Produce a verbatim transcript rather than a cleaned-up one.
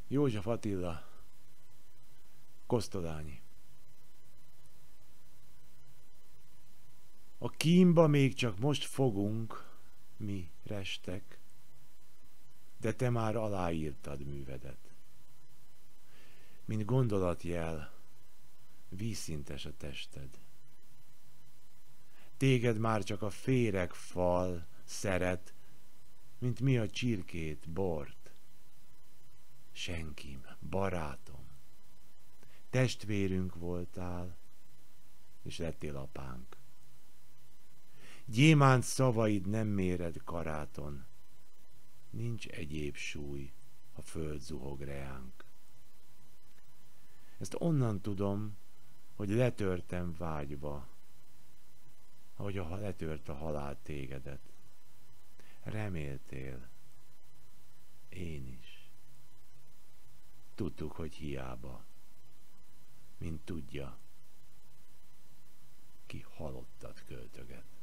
József Attila, Kosztolányi. A kínba még csak most fogunk, mi restek, de te már aláírtad művedet. Mint gondolatjel, vízszintes a tested. Téged már csak a féreg fal szeret, mint mi a csirkét, bort. Senkim, barátom, testvérünk voltál, és lettél apánk. Gyémánt szavaid nem méred karáton, nincs egyéb súly, a föld zuhog reánk. Ezt onnan tudom, hogy letörtem vágyva, ahogy a letört a halál tégedet. Reméltél, én is. Tudtuk, hogy hiába, mint tudja, ki halottat költöget.